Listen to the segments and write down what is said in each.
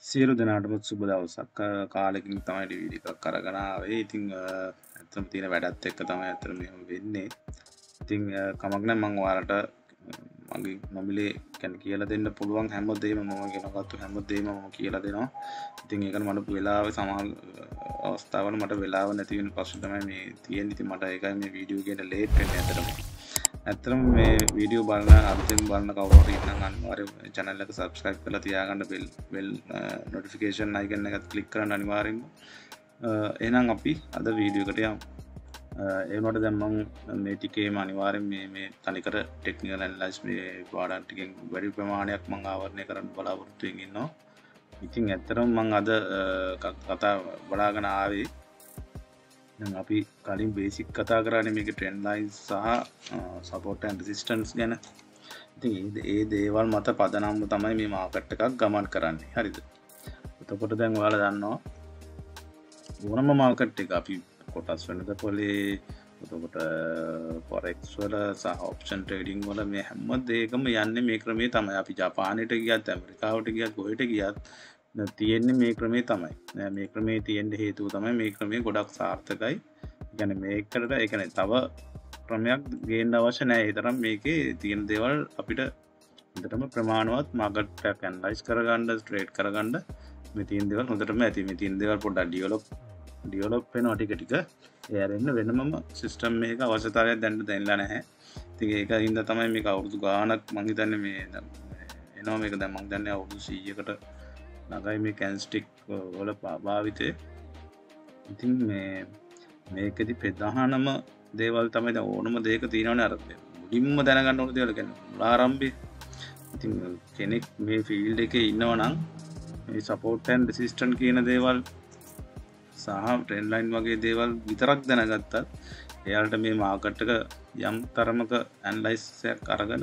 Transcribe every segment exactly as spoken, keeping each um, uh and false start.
සියලු දෙනාටම සුබ දවසක්. කාලෙකින් තමයි වීඩියෝ එකක් අරගෙන ආවේ. ඉතින් ඇත්තටම තියෙන වැඩත් එක්ක තමයි ඇත්තටම මෙහෙම වෙන්නේ. ඉතින් කමක් නැහැ මම ඔයාලට මගේ නොමිලේ කියන්නේ කියලා දෙන්න පුළුවන් හැම දෙයක්ම මම ගෙනගත්තු හැම දෙයක්ම මම කියලා දෙනවා. ඉතින් ඒකට මට වෙලාවෙ සමහර අවස්ථාවල මට වෙලාව නැති වෙන ප්‍රශ්න තමයි මේ තියෙන්නේ. ඉතින් මට ඒකයි මේ වීඩියෝ එකට ලේට් වෙන්නේ ඇත්තටම. ඇත්තටම මේ වීඩියෝ බලන අලුතෙන් බලන කවුරු හරි ඉන්නම් අනිවාර්යයෙන් channel එක subscribe කරලා තියාගන්න bell bell notification icon එකත් click කරන්න අනිවාර්යෙන්ම. එහෙනම් අපි අද වීඩියෝ එකට යමු. ඒ වුණාට දැන් මම මේ ටිකේම අනිවාර්යෙන් මේ මේ තනිකර technical analysis මේ පාඩම් ටිකෙන් වැඩි ප්‍රමාණයක් මම ආවරණය කරන්න බලාපොරොත්තු වෙමින් ඉන්නවා. ඉතින් ඇත්තටම මම අද කතා බලාගෙන ආවේ දැන් අපි කලින් බේසික් කතා කරන්නේ මේක Trendlines සහ support and resistance ගැන. ඉතින් ඒ දේවල් මත පදනම්ව තමයි මේ මාකට් එකක් ගමන් කරන්නේ. හරිද? එතකොට දැන් ඔයාලා දන්නවා ඕනම මාකට් එක අපි කොටස් වෙනද පොලේ එතකොට forex වල සහ option trading වල මේ හැම දෙයකම යන්නේ මේ ක්‍රමයේ තමයි. අපි ජපානයට ගියත් ඇමරිකාවට ගියත් කොහෙට ගියත් තියෙන්නේ මේ ක්‍රමේ තමයි. මේ ක්‍රමේ තියෙන්න හේතුව තමයි මේ ක්‍රමේ ගොඩක් සාර්ථකයි. ඒ කියන්නේ මේකට ඒ කියන්නේ තව ක්‍රමයක් ගේන්න අවශ්‍ය නැහැ. ඒ තරම් මේකේ තියෙන දේවල් අපිට හොඳටම ප්‍රමාණවත් මාකට් එක ඇනලයිස් කරගන්න, ට්‍රේඩ් කරගන්න මේ තියෙන දේවල් හොඳටම ඇති. මේ තියෙන දේවල් පොඩ්ඩක් ඩෙවලොප් ඩෙවලොප් වෙනවා ටික ටික. ඒ ආරෙන්න වෙනමම සිස්ටම් එකක අවශ්‍යතාවයක් දැන් දැනලා නැහැ. ඉතින් ඒකින්ද තමයි මේක අවුරුදු ගාණක් මම හිතන්නේ මේ එනවා මේක දැන් මම දන්නේ අවුරුදු සීයකට නගයි මේ කැන්ස්ටික් වල භාවිතය. ඉතින් මේ මේකෙදි ප්‍රධානම දේවල් තමයි දැන් ඕනම දෙයක තියෙනවනේ අර මුලින්ම දැනගන්න ඕන දේවල් කියන්නේ ආරම්භය. ඉතින් කෙනෙක් මේ ෆීල්ඩ් එකේ ඉන්නවා නම් මේ සපෝට් ඇන්ඩ් රෙසිස්ටන්ට් කියන දේවල් සහ ට්‍රෙන්ඩ් ලයින් වගේ දේවල් විතරක් දැනගත්තත් එයාලට මේ මාකට් එක යම් තරමක ඇනලයිස් එකක් අරගෙන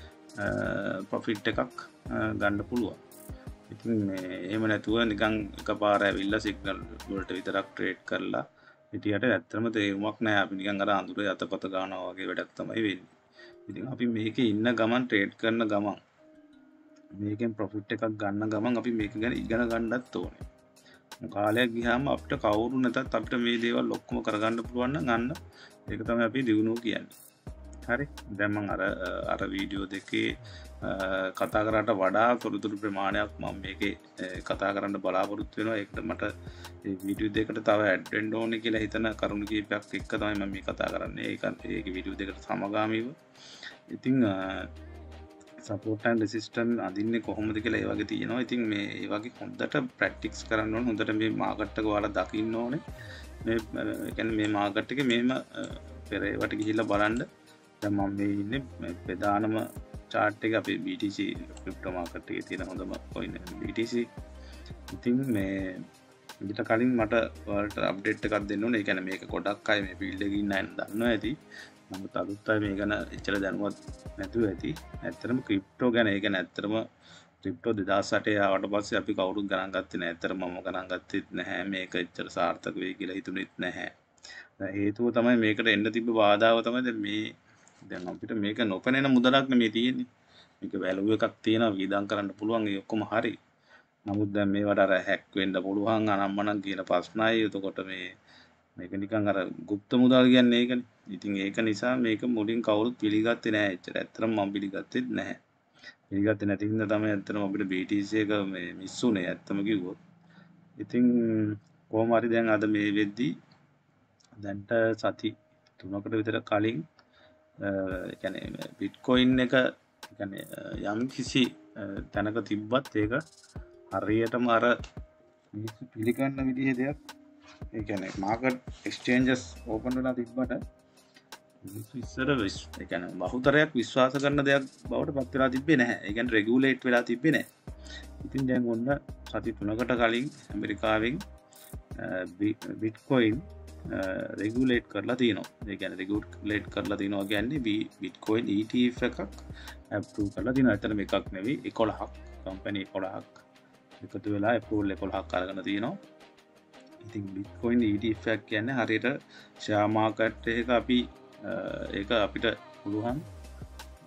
ප්‍රොෆිට් එකක් ගන්න පුළුවන්. ඉතින් මේ එහෙම නැතුව නිකන් එකපාර ඇවිල්ලා සිග්නල් වලට විතරක් ට්‍රේඩ් කරලා හිටියට ඇත්තම තේරුමක් නැහැ. අපි නිකන් අර අඳුරේ අතපත ගන්නවා වගේ වැඩක් තමයි වෙන්නේ. ඉතින් අපි මේකේ ඉන්න ගමන් ට්‍රේඩ් කරන ගමන් මේකෙන් ප්‍රොෆිට් එකක් ගන්න ගමන් අපි මේක ගැන ඉගෙන ගන්නත් ඕනේ. කාලයක් ගියාම අපිට කවුරු නැතත් අපිට මේ දේවල් ඔක්කොම කරගන්න පුළුවන් නම් අන්න ඒක තමයි අපි දිනුව කියන්නේ. හරි දැන් මම අර අර වීඩියෝ දෙකේ කතා කරාට වඩා තොරතුරු ප්‍රමාණයක් මම මේකේ කතා කරන්න බලාපොරොත්තු වෙනවා. ඒකට මට මේ වීඩියෝ දෙකට තව ඇඩ් වෙන්න ඕනේ කියලා හිතන කරුණු කීපයක් එක්ක තමයි මම මේ කතා කරන්නේ. ඒක ඒක වීඩියෝ දෙකට සමගාමීව. ඉතින් support and resistance අඳින්නේ කොහොමද කියලා ඒ වගේ තියෙනවා. ඉතින් මේ ඒ වගේ හොඳට ප්‍රැක්ටිස් කරන්න ඕනේ. හොඳට මේ මාකට් එක ඔයාලා දකින්න ඕනේ. මේ ඒ කියන්නේ මේ මාකට් එකේ මෙහෙම පෙර ඒවට ගිහිල්ලා බලන්න. දැන් මම මේ ඉන්නේ ප්‍රධානම chart එක අපේ B T C crypto market එකේ තියෙන හොඳම coin B T C. ඉතින් මේ ඊට කලින් මට ඔයාලට අප්ඩේට් එකක් දෙන්න ඕනේ. ඒ කියන්නේ මේක ගොඩක් අය මේ ෆීල්ඩ් එකේ ඉන්න අය දන්නවා ඇති. නමුත් අලුත් අය මේ ගැන එච්චර දැනුවත් නැතුව ඇති. ඇත්තටම ක්‍රිප්ටෝ ගැන ඒ කියන්නේ ඇත්තටම ක්‍රිප්ටෝ දෙදාස් අටේ ආවට පස්සේ අපි කවුරුත් ගණන් ගත්තේ නැහැ. ඇත්තටම මම ගණන් ගත්තෙත් නැහැ. මේක එච්චර සාර්ථක වෙයි කියලා හිතුනෙත් නැහැ. හේතුව තමයි මේකට එන්න තිබ්බ බාධාව තමයි දැන් මේ දැන් අපිට මේක නොපෙනෙන මුදලක් නෙමෙයි තියෙන්නේ. මේක වැලියු එකක් තියෙනවා වියදම් කරන්න පුළුවන් ඒ ඔක්කොම හරි. නමුත් දැන් මේවට අර හැක් වෙන්න පුළුවන් අනම්මනම් කියන ප්‍රශ්නයි. එතකොට මේ මේක නිකන් අර গুপ্ত මුදල් කියන්නේ ඒකනේ. ඉතින් ඒක නිසා මේක මුලින් කවුරුත් පිළිගත්තේ නැහැ. එච්චර ඇත්තටම මම පිළිගත්තෙත් නැහැ. පිළිගත්තේ නැති හින්දා තමයි ඇත්තටම අපිට B T C එක මේ මිස් උනේ ඇත්තම කිව්වොත්. ඉතින් කොහොම හරි දැන් අද මේ වෙද්දි දැන්ට සති තුනකට විතර කලින් ඒ කියන්නේ බිට්කොයින් එක කියන්නේ යම් කිසි තැනක තිබ්බත් ඒක හරියටම අර මිනිස්සු පිළිගන්න විදිහේ දෙයක්. ඒ කියන්නේ මාකට් එක්ස්චේන්ජස් ඕපන් වෙලා තිබ්බට මිනිස්සු ඉස්සර ඒ කියන්නේ බහුතරයක් විශ්වාස කරන දෙයක් බවට පත් වෙලා තිබ්බේ නැහැ. ඒ කියන්නේ රෙගියුලේට් වෙලා තිබ්බේ නැහැ. ඉතින් දැන් ඔන්න සති තුනකට කලින් ඇමරිකාවෙන් බිට්කොයින් රෙගුලේට් කරලා තියෙනවා. ඒ කියන්නේ රෙගුලේට් කරලා තියෙනවා කියන්නේ බිට්කොයින් E T F එකක් අප්‍රූව් කරලා තියෙනවා. ඇත්තටම එකක් නෙවෙයි එකොළහක් කම්පැනි එකොළහක් එකතු වෙලා අප්‍රූවල් එකොළහක් අරගෙන තියෙනවා. ඉතින් බිට්කොයින් E T F එකක් කියන්නේ හරියට ෂෙයා මාකට් එකක අපි ඒක අපිට පුළුවන්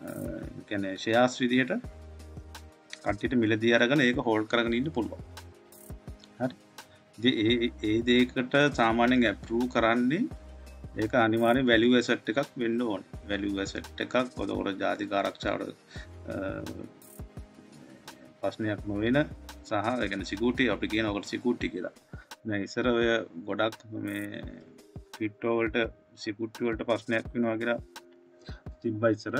කියන්නේ ෂෙයාස් විදිහට කට්ටියට මිලදී අරගෙන ඒක හෝල්ඩ් කරගෙන ඉන්න පුළුවන්. හරි. ඉතින් ඒ ඒ දෙයකට සාමාන්‍යයෙන් ඇප්‍රූව් කරන්නේ ඒක අනිවාර්යෙන් වැලියු ඇසට් එකක් වෙන්න ඕනේ. වැලියු ඇසට් එකක් ඔතකොට ජාතික ආරක්ෂාවට ප්‍රශ්නයක් නොවන සහ ඒ කියන්නේ සිකියුරිටි අපි කියන ඔකට සිකියුරිටි කියලා. දැන් ඉස්සර ඔය ගොඩක් මේ ක්‍රිප්ටෝ වලට සිකියුරිටි වලට ප්‍රශ්නයක් වෙනවා කියලා තිබ්බා ඉස්සර.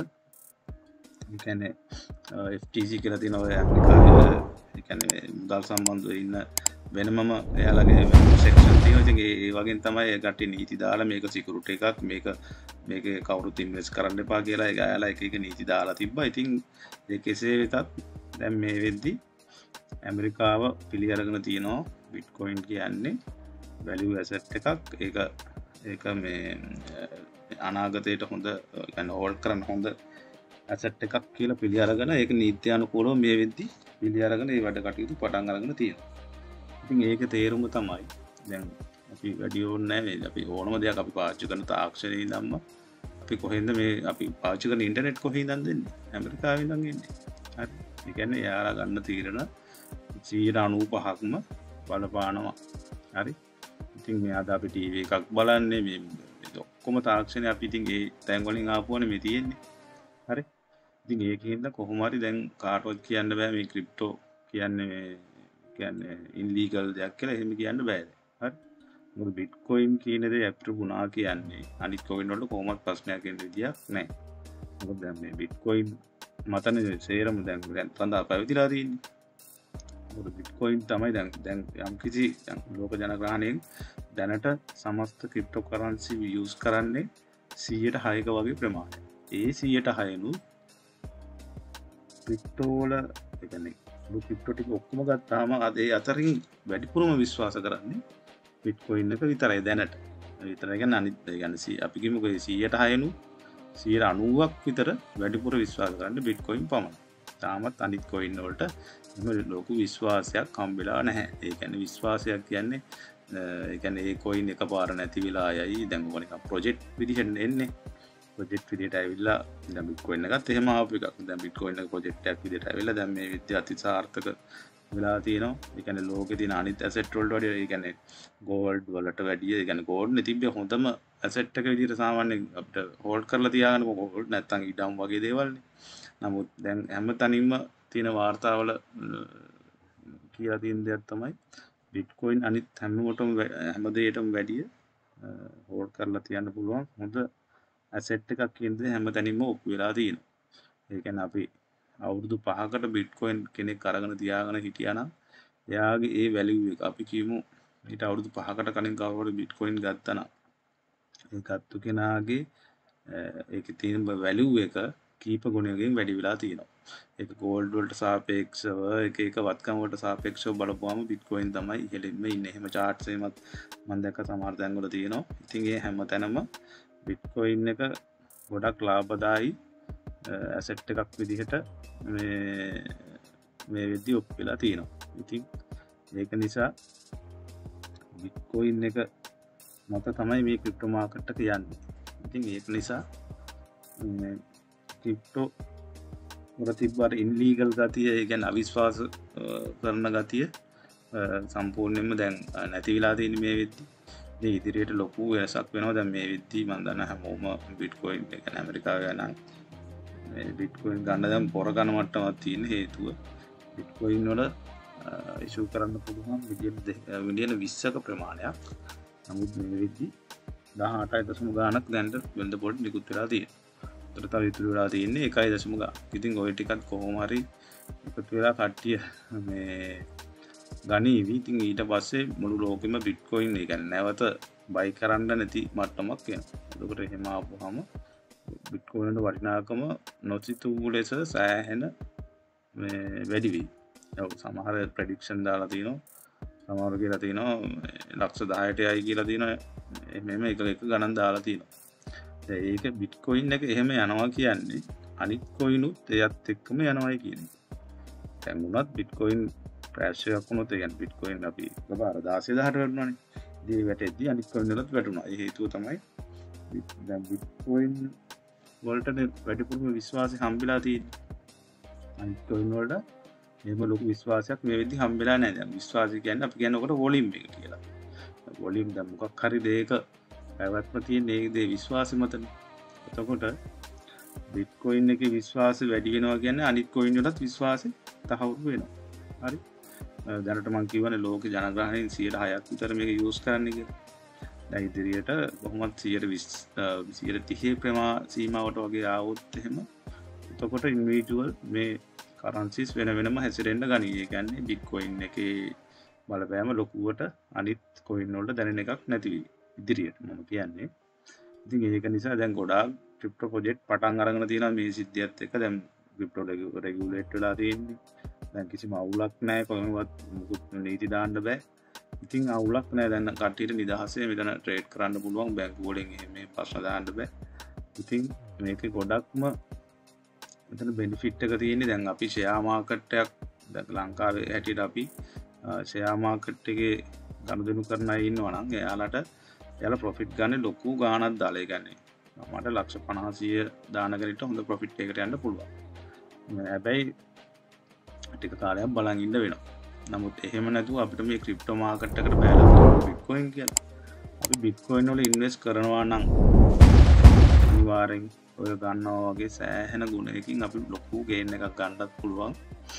ඒ කියන්නේ එෆ් ටී සී කියලා තියෙන ඔය ඇමරිකාවේ ඒ කියන්නේ මුදල් සම්බන්ධව ඉන්න වෙනමම එයාලගේ සෙක්ෂන් තියෙනවා. ඉතින් ඒ වගේ තමයි ඒ කට්ටිය නීති දාලා මේක සිකියුරිටි එකක් මේක මේකේ කවුරුත් ඉන්වෙස්ට් කරන්න එපා කියලා ඒක එයාලා එක එක නීති දාලා තිබ්බා. ඉතින් ඒ කෙසේ වෙතත් දැන් මේ වෙද්දි ඇමරිකාව පිළි අරගෙන තියෙනවා බිට්කොයින් කියන්නේ වැලියු ඇසට් එකක්. ඒක ඒක මේ අනාගතයට හොඳ يعني හෝල්ඩ් කරන්න හොඳ ඇසට් එකක් කියලා පිළි අරගෙන ඒක නීත්‍යානුකූලව මේ වෙද්දි පිළි අරගෙන ඒ වැඩ කටයුතු පටන් අරගෙන තියෙනවා. ඉතින් ඒක තේරුම තමයි දැන් අපි වැඩි ඕනේ නැහැ අපි ඕනම දෙයක් අපි පාවිච්චි කරන තාක්ෂණයේ ඉඳන්ම අපි කොහෙන්ද මේ අපි පාවිච්චි කරන ඉන්ටර්නෙට් කොහේ ඉඳන් දෙන්නේ ඇමරිකාවේ ඉඳන් එන්නේ. හරි. ඒ කියන්නේ එයාලා ගන්න තීරණ සියයට අනූපහක්ම බලපානවා. හරි. ඉතින් මේ අද අපි ටීවී එකක් බලන්නේ මේ ඔක්කොම තාක්ෂණය අපි ඉතින් ඒ තැන් වලින් ආපුවනේ මේ තියෙන්නේ. හරි. ඉතින් ඒකින්ද කොහොම හරි දැන් කාටවත් කියන්න බෑ මේ ක්‍රිප්ටෝ කියන්නේ මේ කියන්නේ ඉන්ලීගල් දෙයක් කියලා එහෙම කියන්න බෑ. හරි. මොකද බිට්කොයින් කියන දේ ඇප්‍රූව් වුණා කියන්නේ අනිත් කොයින් වලට කොහොමවත් ප්‍රශ්නයක් එන්න විදියක් නැහැ. මොකද දැන් මේ බිට්කොයින් මතනේ සේරම දැන් දැන් සඳහා පැවතිලා තියෙන්නේ. මොකද බිට්කොයින් තමයි දැන් දැන් යම් කිසි ලෝක ජනග්‍රහණයෙන් දැනට සමස්ත ක්‍රිප්ටෝ කරන්සි යූස් කරන්නේ සියයට හයක වගේ ප්‍රමාණයක්. ඒ සියයට හයනු ක්‍රිප්ටෝ වල ඒ කියන්නේ ක්‍රිප්ටෝ ටික ඔක්කොම ගත්තාම අද ඒ අතරින් වැඩිපුරම විශ්වාස කරන්නේ බිට්කොයින් එක විතරයි දැනට. විතරයි කියන්නේ අනිත් කියන්නේ අපි කියමුකෝ සියයට හයනු සියයට අනූවක් විතර වැඩිපුර විශ්වාස කරන්නේ බිට්කොයින් පමණයි. තාමත් අනිත් කොයින් වලට එහෙම ලොකු විශ්වාසයක් හම්බෙලා නැහැ. ඒ කියන්නේ විශ්වාසයක් කියන්නේ ඒ කියන්නේ ඒ කොයින් එකපාර නැති වෙලා යයි. දැන් මොකද නිකන් ප්‍රොජෙක්ට් විදිහට එන්නේ. ප්‍රොජෙක්ට් විදිහට ඇවිල්ලා දැන් බිට්කොයින් එකත් එහෙම ආපු එකක්. දැන් බිට්කොයින් එක ප්‍රොජෙක්ට් එකක් විදිහට ඇවිල්ලා දැන් මේ විද්‍යාව අති සාර්ථක වෙලා තියෙනවා. ඒ කියන්නේ ලෝකේ තියෙන අනිත් ඇසෙට් වලට වඩා ඒ කියන්නේ ගෝල්ඩ් වලට වැඩිය ඒ කියන්නේ ගෝල්ඩ් නේ තිබ්බේ හොඳම ඇසෙට් එක විදිහට සාමාන්‍යයෙන් අපිට හෝල්ඩ් කරලා තියාගන්න ගෝල්ඩ් නැත්තම් ඉඩම් වගේ දේවල්නේ. නමුත් දැන් හැමතැනින්ම තියෙන වාර්තාවල කියලා තියෙන දෙයක් තමයි බිට්කොයින් අනිත් හැමෝටම හැම දෙයකටම වැඩිය හෝල්ඩ් කරලා තියන්න පුළුවන් හොඳ ඇසෙට් එකක් කියන දේ හැමතැනින්ම ඔප්පු වෙලා තියෙනවා. ඒ කියන්නේ අපි අවුරුදු පහකට බිට්කොයින් කෙනෙක් අරගෙන තියාගෙන හිටියා නම් එයාගේ ඒ වැලියු එක අපි කියමු ඊට අවුරුදු පහකට කලින් කවුරුහරි බිට්කොයින් ගත්තා නම් ඒ ගත්තු කෙනාගේ ඒකේ තියෙන වැලියු එක කීප ගුණයකින් වැඩි වෙලා තියෙනවා. ඒක ගෝල්ඩ් වලට සාපේක්ෂව එක එක වත්කම් වලට සාපේක්ෂව බලපුවාම බිට්කොයින් තමයි ඉහළින්ම ඉන්නේ. එහෙම charts එකමත් මම දැක්ක සමහර තැන් වල තියෙනවා. ඉතින් ඒ හැම තැනම බිට්කොයින් එක ගොඩක් ලාභදායී ඇසෙට් එකක් විදිහට මේ මේ වෙද්දි ඔප්පු වෙලා තියෙනවා. ඉතින් ඒක නිසා බිට්කොයින් එක මත තමයි මේ ක්‍රිප්ටෝ මාකට් එක යන්නේ. ඉතින් ඒක නිසා මේ ක්‍රිප්ටෝ වල තිබ්බට ඉන්ලීගල් ගතිය ඒ කියන්නේ අවිශ්වාස කරන ගතිය සම්පූර්ණයෙන්ම දැන් නැති වෙලා තියෙන මේ වෙද්දි මේ ඉදිරියට ලොකු වෙනසක් වෙනවා. දැන් මේ වෙද්දි මම දන්න හැමෝම බිට්කොයින් එක ඇමරිකාවේ යනවා මේ බිට්කොයින් ගන්න දැන් පොර ගන්න මට්ටමක් තියෙන හේතුව බිට්කොයින් වල ඉෂුව කරන්න පුළුවන් මිලියන විස්සක ප්‍රමාණයක්. නමුත් මේ වෙද්දි දහඅටයි දශම ගාණක් දැන්ට වෙළඳ පොළට නිකුත් වෙලා තියෙනවා. ඒතර තව ඉතුරු වෙලා තියෙන්නේ එකයි දශම ගාණක්. ඉතින් ওই ටිකත් කොහොම හරි එකතු වෙලා කට්ටිය මේ ගණීවි. ඉතින් ඊට පස්සේ මුළු ලෝකෙම බිට්කොයින් ඒ කියන්නේ නැවත බයි කරන්න නැති මට්ටමක් එනවා. ඒකට එහෙම ආපුවාම බිට්කොයින් වල වටිනාකම නොසිතූ ලෙස සෑහෙන මේ වැඩි වෙයි. ඔව් සමහර ප්‍රෙඩික්ෂන් දාලා තිනවා. සමහර කියලා තිනවා ලක්ෂ දහයටයි කියලා තිනවා. මෙහෙම එක එක ගණන් දාලා තිනවා. ඒක බිට්කොයින් එක එහෙම යනවා කියන්නේ අනිත් කොයිනුත් එයත් එක්කම යනවායි කියන එක. දැන් උනත් බිට්කොයින් ක්‍රෑෂ් එකක් වුණොත් ඒ කියන්නේ බිට්කොයින් අපි එකපාර දාසය දහයට වැටුණානේ. ඉතින් වැටෙද්දී අනිත් කොයින් වලත් වැටුණා. ඒ හේතුව තමයි දැන් බිට්කොයින් වලට වැඩිපුරම විශ්වාසය හම්බෙලා තියෙන්නේ. අනිත් කොයින් වලට එහෙම ලොකු විශ්වාසයක් මේ වෙද්දි හම්බෙලා නැහැ. දැන් විශ්වාසය කියන්නේ අපි කියන්නේ ඔකට වොලියම් එක කියලා. වොලියම් දැන් මොකක් හරි දෙයක පැවැත්ම තියෙන ඒ දේ විශ්වාසෙ මතනේ. එතකොට බිට්කොයින් එකේ විශ්වාසය වැඩි වෙනවා කියන්නේ අනිත් කොයින් වලත් විශ්වාසය තහවුරු වෙනවා. හරි. දැනට මම කියවනේ ලෝකේ ජනගහනයෙන් සියයට හයක් විතර මේක යූස් කරන්නේ කියලා. දැන් ඉදිරියට කොහොමද සියයට තිහ ප්‍රමා සීමාවට වගේ ආවොත් එහෙම එතකොට ඉන්ඩිවිජුවල් මේ කරන්සිස් වෙන වෙනම හැසිරෙන්න ගනී. ඒ කියන්නේ බිට්කොයින් එකේ බලපෑම ලොකුවට අනිත් කොයින් වලට දැනෙන එකක් නැති වෙයි. ඉදිරියට මම කියන්නේ. ඉතින් ඒක නිසා දැන් ගොඩාක් ක්‍රිප්ටෝ ප්‍රොජෙක්ට් පටන් අරගෙන තියෙනවා මේ සිද්ධියත් එක්ක. දැන් ක්‍රිප්ටෝ රෙගියුලේට් වෙලා තියෙන්නේ. දැන් කිසිම අවුලක් නැහැ. කොහොමවත් මුකුත් නීති දාන්න බෑ. ඉතින් අවුලක් නැහැ. දැන් කට්ටියට නිදහසේ මෙතන ට්‍රේඩ් කරන්න පුළුවන්. බැංකු වලින් එහෙම මේ ප්‍රශ්න දාන්න බෑ. ඉතින් මේකේ ගොඩක්ම මෙතන බෙනිෆිට් එක තියෙන්නේ. දැන් අපි ෂෙයා මාකට් එකක් දැන් ලංකාවේ හැටියට අපි ෂෙයා මාකට් එකේ ගනුදෙනු කරන අය ඉන්නවා නම් එයාලට එයාලා ප්‍රොෆිට් ගන්න ලොකු ගාණක් දාලා. ඒ කියන්නේ මට ලක්ෂ පනහසිය දාන කෙනෙක්ට හොඳ ප්‍රොෆිට් එකකට යන්න පුළුවන්. හැබැයි ටික කාලයක් බලන් ඉන්න වෙනවා. නමුත් එහෙම නැතුව අපිට මේ ක්‍රිප්ටෝ මාකට් එකට බයලා බිට්කොයින් කියලා. අපි බිට්කොයින් වල ඉන්වෙස්ට් කරනවා නම් අනිවාර්යෙන් ඔය ගන්නවා වගේ සෑහෙන ගුණයකින් අපි ලොකු ගේන් එකක් ගන්නත් පුළුවන්.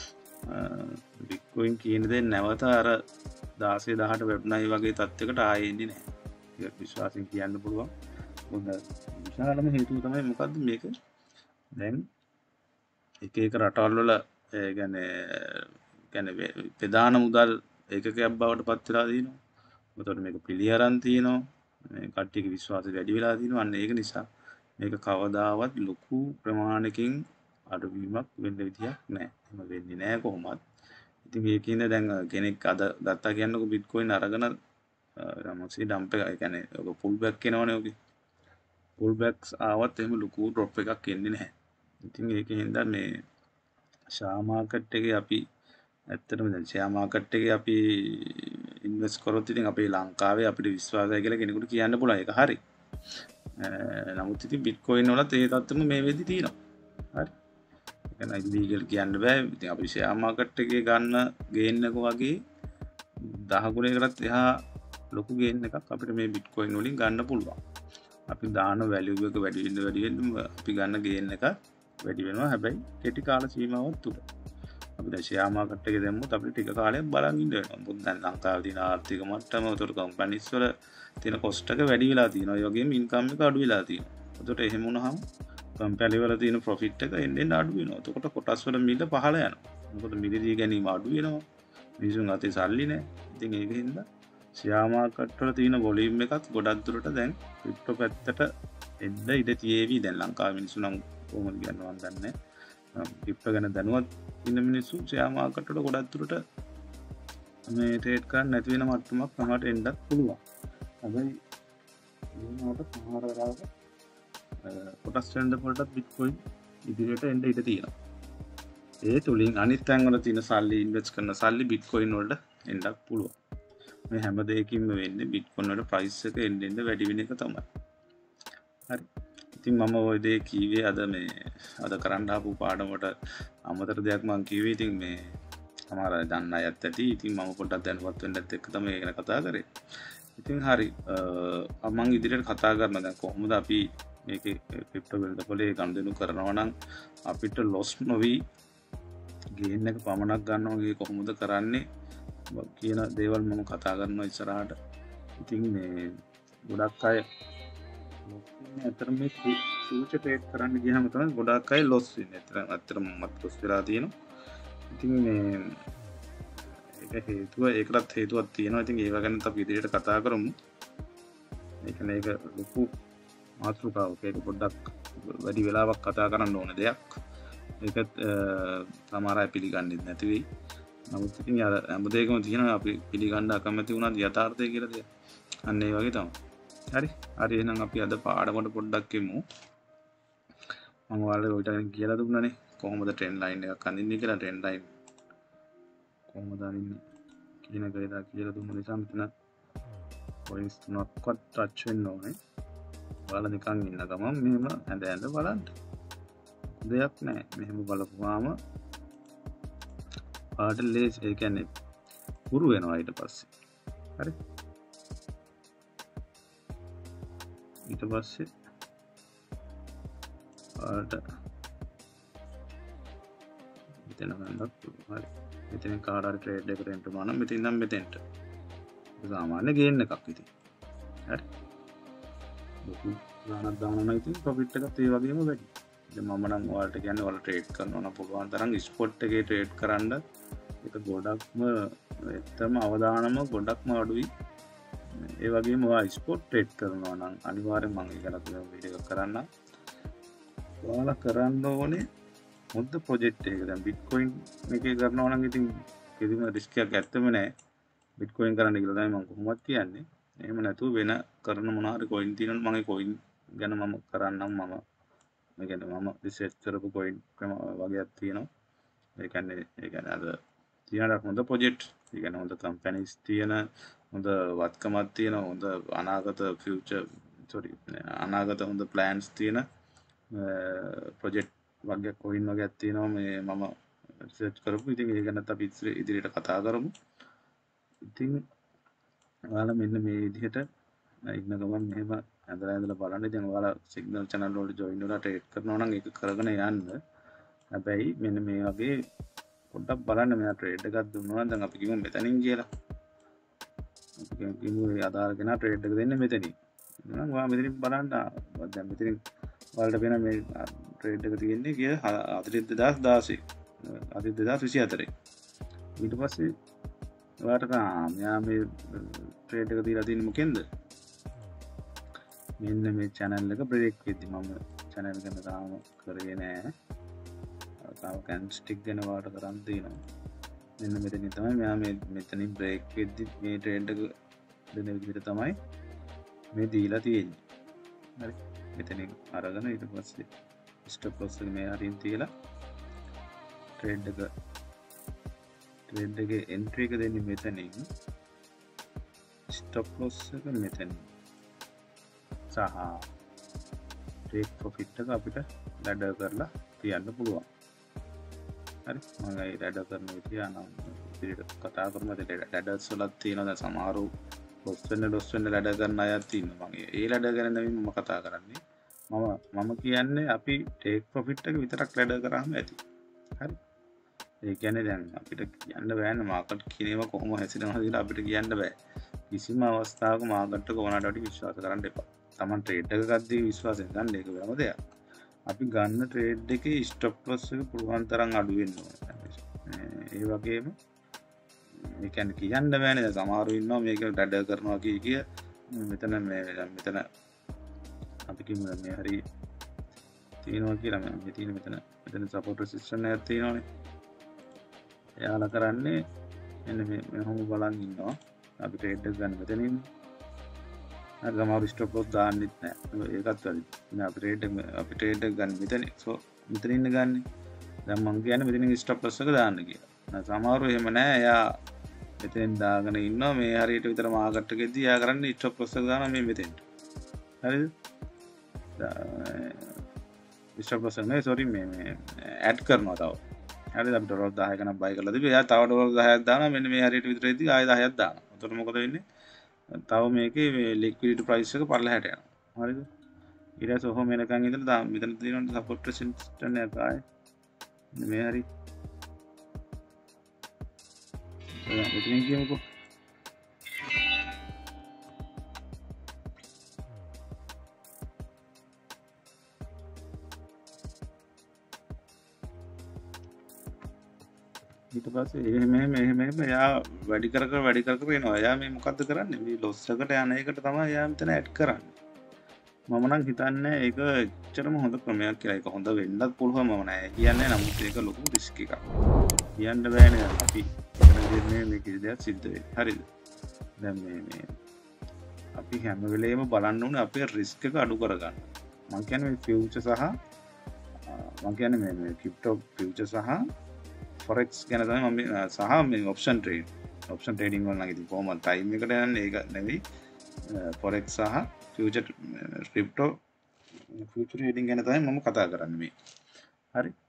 බිට්කොයින් කියන දේ නැවත අර දාසය දහට වෙබ්නයි වගේ තත්යකට ආයෙ එන්නේ නැහැ. ඒක විශ්වාසයෙන් කියන්න පුළුවන්. මොකද විශාලම හේතුව තමයි මොකද්ද මේක? දැන් එක එක රටවල් වල ඒ කියන්නේ කියන්නේ ප්‍රධාන මුදල් ඒකකයක් බවට පත් වෙලා තියෙනවා. මොකද මේක පිළිඅරන් තියෙනවා. මේ කට්ටියගේ විශ්වාසය වැඩි වෙලා තියෙනවා. අන්න ඒක නිසා මේක කවදාවත් ලොකු ප්‍රමාණයකින් අඩුවීමක් වෙන්න විදියක් නැහැ. එහෙම වෙන්නේ නැහැ කොහොමවත්. ඉතින් මේකින්ද දැන් කෙනෙක් අද ගත්තා කියන්නකො බිට්කොයින් අරගෙන රමසි ඩම්ප් එක. ඒ කියන්නේ ඔක පුල් බෑක් එනවනේ ඔගේ. පුල් බෑක්ස් ආවත් එහෙම ලොකු ඩ්‍රොප් එකක් එන්නේ නැහැ. ඉතින් ඒකෙන්ද මේ ෂෙයා මාකට් එකේ අපි ඇත්තටම දැන් ෂෙයා මාකට් එකේ අපි ඉන්වෙස්ට් කරොත් ඉතින් අපේ ලංකාවේ අපිට විශ්වාසයි කියලා කෙනෙකුට කියන්න පුළුවන්. ඒක හරි. නමුත් ඉතින් බිට්කොයින් වලත් ඒ තත්ත්වෙම මේ වෙද්දි තියෙනවා. හරි. ඒක නයි ඉලීගල් කියන්න බෑ. ඉතින් අපි ෂෙයා මාකට් එකේ ගන්න ගේන් එක වගේ දහ ගුණයකටත් එහා ලොකු ගේන් එකක් අපිට මේ බිට්කොයින් වලින් ගන්න පුළුවන්. අපි දාන වැලියු එක වැඩි වෙන්න වැඩි වෙන්න අපි ගන්න ගේන් එක වැඩි වෙනවා. හැබැයි කෙටි කාල සීමාවක් තුල. අපි දැන් ෂෙයා මාකට් එකේ දැම්මොත් අපිට ටික කාලයක් බලන් ඉන්න වෙනවා. මොකද දැන් ලංකාවේ තියෙන ආර්ථික මට්ටම උතර කම්පැනිස් වල තියෙන කොස්ට් එක වැඩි වෙලා තියෙනවා. ඒ වගේම ඉන්කම් එක අඩු වෙලා තියෙනවා. එතකොට එහෙම වුණාම කම්පැනි වල තියෙන ප්‍රොෆිට් එක එන්න එන්න අඩු වෙනවා. එතකොට කොටස් වල මිල පහළ යනවා. මොකද මිලදී ගැනීම අඩු වෙනවා. මිනිසුන් අතේ සල්ලි නැහැ. ඉතින් ඒකෙන්ද ෂෙයා මාකට් වල තියෙන වොලියම් එකත් ගොඩක් දුරට දැන් ක්‍රිප්ටෝ පැත්තට එන්න ඉඩ තියෙවි. දැන් ලංකාවේ මිනිස්සු නම් කොහොමද කියන්නේ මම දන්නේ නැහැ. ක්‍රිප්ටෝ ගැන දැනුවත් ඉන්න මිනිස්සු ෂෙයා මාකට් වල ගොඩක් දුරට මේ ට්‍රේඩ් කරන්න නැති වෙන මට්ටමක් තමයි එන්නත් පුළුවන්. හැබැයි මේකට සමහර වෙලාවට කොටස් ට්‍රෙන්ඩ් වලට බිට්කොයින් ඉදිරියට එන්න ඉඩ තියෙනවා. ඒ තුලින් අනිත් තැන් වල තියෙන සල්ලි ඉන්වෙස්ට් කරන සල්ලි බිට්කොයින් වලට එන්නත් පුළුවන්. මේ හැම දෙයකින්ම වෙන්නේ බිට්කොයින් වල ප්‍රයිස් එක එන්න එන්න වැඩි වෙන එක තමයි. හරි. ඉතින් මම ওই දේ කීවේ අද මේ අද කරන්න ආපු පාඩමට අමතර දෙයක් මම කිව්වේ. ඉතින් මේ සමහර අය දන්න අයත් ඇති. ඉතින් මම පොඩ්ඩක් දැනුවත් වෙන්නත් එක්ක තමයි ඒක ගැන කතා කරේ. ඉතින් හරි මම ඉදිරියට කතා කරනවා දැන් කොහොමද අපි මේකේ ක්‍රිප්ටෝ වෙළඳපොලේ ගනුදෙනු කරනවා නම් අපිට ලොස් නොවි ගේන් එක පමණක් ගන්නවා වගේ කොහොමද කරන්නේ කියන දේවල් මම කතා කරනවා ඉස්සරහට. ඉතින් මේ ගොඩක් අය ඇත්තටම මේ ෆියුචර් ට්‍රේඩ් කරන්න ගියාම තමයි ගොඩක් අය ලොස් වෙන්නේ. ඇත්තටම ඇත්තටම මත් ලොස් වෙලා තියෙනවා. ඉතින් මේ ඒක හේතුව ඒකටත් හේතුවක් තියෙනවා. ඉතින් ඒව ගැනත් අපි ඉදිරියට කතා කරමු. මේක මේක ලොකු මාතෘකාවක්. ඒක පොඩ්ඩක් වැඩි වෙලාවක් කතා කරන්න ඕන දෙයක්. ඒකත් සමහර අය පිළිගන්නේ නැති වෙයි. නමුත් ඉතින් හැම දෙයකම තියෙනවා අපි පිළිගන්න අකමැති වුණාද යථාර්ථය කියලා දෙයක්. අන්න ඒ වගේ තමයි. හරි. හරි එහෙනම් අපි අද පාඩමට පොඩ්ඩක් එමු. මම ඔයාලට ඔයිට කියලා දුන්නානේ කොහොමද ට්‍රෙන්ඩ් ලයින් එකක් අඳින්නේ කියලා. ට්‍රෙන්ඩ් ලයින් කොහොමද අඳින්නේ කියන එක එදා කියලා දුන්න නිසා මෙතන පොයින්ට්ස් තුනක්වත් ටච් වෙන්න ඕනේ. ඔයාලා නිකන් ඉන්න ගමන් මෙහෙම ඇඳ ඇඳ බලන්න. දෙයක් නැහැ. මෙහෙම බලපුවාම පාට ලේස් ඒ කියන්නේ පුරු වෙනවා ඊට පස්සේ. හරි. ඊට පස්සේ පාට මෙතන ගන්නත් පුළුවන්. හරි. මෙතන කාඩ් හරි ට්‍රේඩ් එකකට එන්න උනා නම් මෙතන ඉඳන් මෙතෙන්ට. ඒක සාමාන්‍ය ගේන් එකක් ඉතින්. හරි. ලොකු ගාණක් දානවා නම් ඉතින් ප්‍රොෆිට් එකත් ඒ වගේම වැඩි. දැන් මම නම් ඔයාලට කියන්නේ ඔයාලා ට්‍රේඩ් කරනවා නම් පුළුවන් තරම් ස්පොට් එකේ ට්‍රේඩ් කරන්න. ඒක ගොඩක්ම එතම අවදානම ගොඩක්ම අඩුයි. ඒ වගේම ඔයා ස්පොට් ට්‍රේඩ් කරනවා නම් අනිවාර්යෙන් මම ඒක ගැන වීඩියෝ එකක් කරන්න. ඔයාලා කරන්න ඕනේ මොකද ප්‍රොජෙක්ට් එක. දැන් බිට්කොයින් එකේ කරනවා නම් ඉතින් කිසිම රිස්ක් එකක් ඇත්තම නැහැ. බිට්කොයින් කරන්න කියලා තමයි මම කොහොමවත් කියන්නේ. එහෙම නැතුව වෙන කරන මොනවා හරි කොයින් තියෙනවා මගේ කොයින් ගැන මම කරන්නම්. මම මේ කියන්නේ මම රිසර්ච් කරපු කොයින් ක්‍රම වගේක් තියෙනවා. ඒ කියන්නේ ඒ කියන්නේ අර තියෙන හොඳ ප්‍රොජෙක්ට්, ඒ කියන්නේ හොඳ කම්පැනිස් තියෙන, හොඳ වත්කමක් තියෙන, හොඳ අනාගත ෆියුචර් සෝරි අනාගත හොඳ ප්ලෑන්ස් තියෙන ප්‍රොජෙක්ට් වගේ කොයින් වගේක් තියෙනවා මේ මම රිසර්ච් කරපු. ඉතින් ඒක ගැනත් අපි ඉදිරියට කතා කරමු. ඉතින් ඔයාලා මෙන්න මේ විදිහට ඉන්න ගමන් මෙහෙම ඇඳලා ඇඳලා බලන්න. ඉතින් ඔයාලා සිග්නල් channel වලට join වෙලා ට්‍රේඩ් කරනවා නම් ඒක කරගෙන යන්න. හැබැයි මෙන්න මේ වගේ පොඩ්ඩක් බලන්න මෙයා ට්‍රේඩ් එකක් දුන්නා නම් දැන් අපි කිව්ව මෙතනින් කියලා. අපි කිව්ව ඒ අදාළ කෙනා ට්‍රේඩ් එක දෙන්නේ මෙතනින්. එහෙනම් ඔයා මෙතනින් බලන්න. දැන් මෙතනින් ඔයාලට වෙන මේ ට්‍රේඩ් එක තියෙන්නේ කිය හතළිස් දෙදාස් දාසය. හතළිස් දෙදාස් විසිහතර. ඊට පස්සේ ඔයාට මෙයා මේ ට්‍රේඩ් එක දීලා තියෙන්නේ මොකෙන්ද? මෙන්න මේ channel එක බ්‍රේක් වෙද්දි මම channel එක තාම කරේ නෑ. තාම කැන්ඩ්ස්ටික් ගැන වාට කරන් තියෙනවා. මෙන්න මෙතනින් තමයි මෙයා මේ මෙතනින් බ්‍රේක් වෙද්දි මේ ට්‍රේඩ් එක දෙන විදිහට තමයි මේ දීලා තියෙන්නේ. හරි. මෙතනින් අරගෙන ඊට පස්සේ ස්ටොප් ලොස් එක මේ හරින් තියලා ට්‍රේඩ් එක ට්‍රේඩ් එකේ එන්ට්‍රි එක දෙන්නේ මෙතනින්, ස්ටොප් ලොස් එක මෙතනින් සහ ටේක් ප්‍රොෆිට් එක අපිට ලැඩර් කරලා තියන්න පුළුවන්. හරි. මම ඒ ලැඩර් කරන විදිය අනම් ඉතිරියට කතා කරමු. ලැඩර්ස් වලත් තියෙනවා දැන් සමහරු ලොස් වෙන්න ලොස් වෙන්න ලැඩර් කරන අයත් ඉන්නවා. මම ඒ ලැඩර් ගැන නෙමෙයි මම කතා කරන්නේ. මම මම කියන්නේ අපි ටේක් ප්‍රොෆිට් එක විතරක් ලැඩර් කරාම ඇති. හරි. ඒ කියන්නේ දැන් අපිට කියන්න බෑනේ මාකට් කිනේම කොහොම හැසිරෙනවද කියලා අපිට කියන්න බෑ. කිසිම අවස්ථාවක මාකට් එක ඕනට වඩා විශ්වාස කරන්න එපා. Taman ට්‍රේඩ් එක ගද්දී විශ්වාසයෙන් ගන්න ඒක වෙනම දෙයක්. අපි ගන්න ට්‍රේඩ් එකේ ස්ටොප් ලොස් එක පුළුවන් තරම් අඩු වෙන්න ඕනේ. ඒ වගේම මේ කියන්නේ කියන්න බෑනේ. දැන් සමහරව ඉන්නවා මේක ලැඩර් කරනවා කිය කිය මෙතන මේ මෙතන අපි කියමු මේ හරි තියෙනවා කියලා. මේ තියෙන මෙතන මෙතන සපෝට් රෙසිස්ටන්ස් එකක් තියෙනවානේ. එයාලා කරන්නේ මෙන්න මේ මෙහොම බලන් ඉන්නවා. අපි ට්‍රේඩ් එක ගන්න මෙතනින්. හරි. සමහර ස්ටොප් ලොස් දාන්නෙත් නැහැ. ඒකත් වැරදි. ඉතින් අපි ට්‍රේඩ් එක අපි ට්‍රේඩ් එක ගන්න මෙතන. සෝ මෙතනින් ඉන්න ගන්න. දැන් මම කියන්නේ මෙතනින් ස්ටොප් ලොස් එක දාන්න කියලා. දැන් සමහරව එහෙම නැහැ. එයා මෙතෙන් දාගෙන ඉන්නවා. මේ හරියට විතර මාකට් එකේදී එයා කරන්නේ ස්ටොප් ලොස් එක දානවා මේ මෙතෙන්ට. හරිද? ස්ටොප් ලොස් එක නේ සෝරි මේ මේ ඇඩ් කරනවා තව. හරිද? අපි ඩොලර් දහයක නම් බයි කරලා තිබ්බේ. එයා තව ඩොලර් දහයක් දානවා. මෙන්න මේ හරියට විතරෙද්දී ආයෙ දහයක් දානවා. එතකොට මොකද වෙන්නේ? තව මේකේ මේ ලික්විඩිටි ප්‍රයිස් එක පල්ලෙහාට යනවා. හරිද? ඊට පස්සේ ඔහොම එනකන් ඉඳලා මෙතන තියෙනවා සපෝට් රෙසිස්ටන්ස් එක ආයෙ මේ හරි. එහෙනම් මෙතනින් කියමුකෝ. ඊට පස්සේ එහෙම එහෙම එහෙම එහෙම එයා වැඩි කර කර වැඩි කර කර එනවා. එයා මේ මොකද්ද කරන්නේ? මේ ලොස් එකට යන එකට තමයි එයා මෙතන ඇඩ් කරන්නේ. මම නම් හිතන්නේ ඒක එච්චරම හොඳ ක්‍රමයක් කියලා. ඒක හොඳ වෙන්නත් පුළුවන් මම නෑ කියන්නේ. නමුත් ඒක ලොකු රිස්ක් එකක්. කියන්න බෑනේ අපි ඉන්නේ මේ කිසි දෙයක් සිද්ධ වෙන්නේ. හරිද? දැන් මේ මේ අපි හැම වෙලේම බලන්න ඕනේ අපේ රිස්ක් එක අඩු කරගන්න. මම කියන්නේ මේ ෆියුචර් සහ මම කියන්නේ මේ මේ ක්‍රිප්ටෝ ෆියුචර් සහ forex ගැන තමයි මම සහ මේ option trade option trading වල නම් ඉතින් කොහොමද ටයිම් එකට යන්නේ ඒක නෙවෙයි. forex සහ future crypto future trading ගැන තමයි මම කතා කරන්නේ මේ. හරි.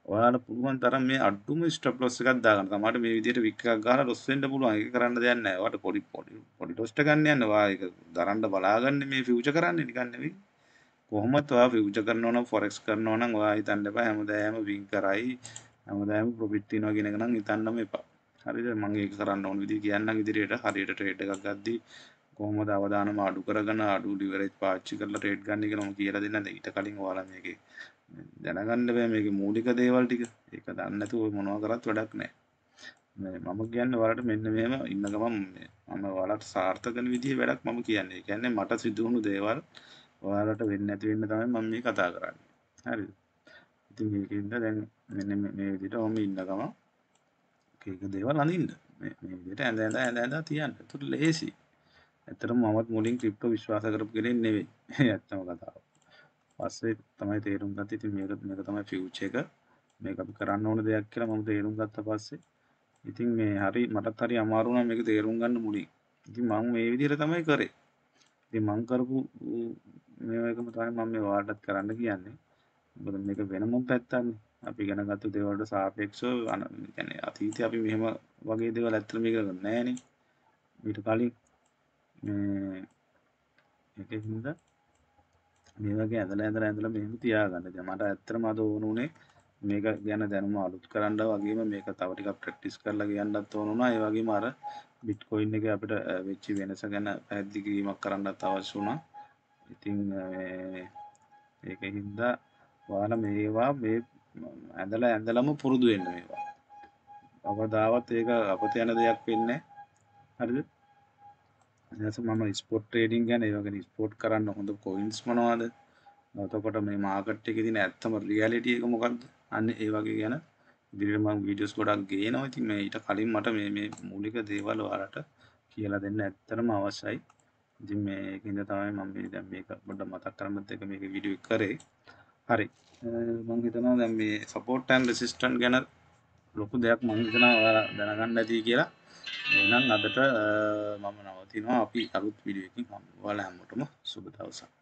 ඔයාලට පුළුවන් තරම් මේ අඩුම ස්ටොප් ලොස් එකක් දාගන්න. සමහරට මේ විදිහට වික් එකක් ගහලා ලොස් වෙන්න පුළුවන්. ඒක කරන්න දෙයක් නැහැ. ඔයාලට පොඩි පොඩි පොඩි ලොස් එක ගන්න යන්න. ඔයා ඒක දරන්න බලාගන්න මේ ෆියුචර් කරන්නේ නිකන් නෙවෙයි. කොහොමත් ඔයා ෆියුචර් කරනවා නම් ෆොරෙක්ස් කරනවා නම් ඔයා හිතන්න එපා හැමදාම වින් කරයි හැමදාම ප්‍රොෆිට් තියනවා කියන එක නම් හිතන්නම එපා. හරිද? මම ඒක කරන්න ඕන විදිහ කියන්නම් ඉදිරියට. හරියට ට්‍රේඩ් එකක් ගද්දී කොහොමද අවදානම අඩු කරගෙන අඩු ලිවරේජ් පාවිච්චි කරලා ට්‍රේඩ් ගන්න කියලා මම කියලා දෙන්නම්. ඊට කලින් ඔයාලා මේකේ දැනගන්න බෑ මේකේ මූලික දේවල් ටික. ඒක දන්නේ නැතුව මොනවා කරත් වැඩක් නැහැ. මේ මම කියන්නේ ඔයාලට මෙන්න මෙහෙම ඉන්න ගමන් මම ඔයාලට සාර්ථක වෙන විදිහේ වැඩක් මම කියන්නේ. ඒ කියන්නේ මට සිදුවුණු දේවල් ඔයාලට වෙන්නේ නැති වෙන්න තමයි මම මේ කතා කරන්නේ. හරිද? ඉතින් මේකෙන්ද දැන් මෙන්න මේ විදිහට ඔහම ඉන්න ගමන් එක එක දේවල් අඳින්න. මේ මේ විදිහට ඇඳ ඇඳ ඇඳ ඇඳ තියන්න. ඒකට ලේසි. ඇත්තටම මමත් මුලින් ක්‍රිප්ටෝ විශ්වාස කරපු කෙනෙක් නෙවෙයි. ඇත්තම කතාව. පස්සේ තමයි තේරුම් ගත්තේ ඉතින් මේක මේක තමයි ෆියුචර් එක. මේක අපි කරන්න ඕන දෙයක් කියලා මම තේරුම් ගත්තා පස්සේ ඉතින් මේ හරි මටත් හරි අමාරු වුණා මේක තේරුම් ගන්න මුලින්. ඉතින් මම මේ විදිහට තමයි කරේ. ඉතින් මම කරපු මේකම තමයි මම මේ ඔයාලටත් කරන්න කියන්නේ. මොකද මේක වෙනම පැත්තක්නේ. අපි ඉගෙන ගත්ත දේවල් වලට සාපේක්ෂව يعني අතීතයේ අපි මෙහෙම වගේ දේවල් ඇත්තට මේක කරන්නේ නැහනේ. ඊට කලින් මේ ඒකෙන්ද මේ වගේ ඇදලා ඇදලා ඇදලා මෙහෙම තියාගන්න. දැන් මට ඇත්තටම අද ඕන උනේ මේක ගැන දැනුම අලුත් කරන්න වගේම මේක තව ටිකක් ප්‍රැක්ටිස් කරලා කියන්නත් ඕන වුණා. ඒ වගේම අර බිට්කොයින් එකේ අපිට වෙච්ච වෙනස ගැන පැහැදිලි කිරීමක් කරන්නත් අවශ්‍ය වුණා. ඉතින් ඒකින්ද ඔයාලා මේවා මේ ඇදලා ඇදලාම පුරුදු වෙන්න මේවා. අවදාවත් ඒක අපත යන දෙයක් වෙන්නේ නැහැ. හරිද? ඊට මම ස්පොට් ට්‍රේඩින් ගැන ඒ වගේ ස්පොට් කරන්න හොඳ කොයින්ස් මොනවද? එතකොට මේ මාකට් එකේ තියෙන ඇත්තම රියැලිටි එක මොකක්ද? අන්න ඒ වගේ ගැන ඉදිරියට මම වීඩියෝස් ගොඩක් ගේනවා. ඉතින් මේ ඊට කලින් මට මේ මේ මූලික දේවල් ඔයාලට කියලා දෙන්න ඇත්තටම අවශ්‍යයි. ඉතින් මේකින්ද තමයි මම මේ දැන් මේක පොඩ්ඩක් මතක් කරගන්නත් එක මේක වීඩියෝ එක කරේ. හරි. මම හිතනවා දැන් මේ සපෝට් ඇන්ඩ් රෙසිස්ටන්ට් ගැන ලොකු දෙයක් මම හිතනවා ඔයාලා දැනගන්න ඇති කියලා. එහෙනම් අදට මම නවතිනවා. අපි අලුත් වීඩියෝ එකකින් හම්බ වෙනවා. ඔයාලා හැමෝටම සුබ දවසක්.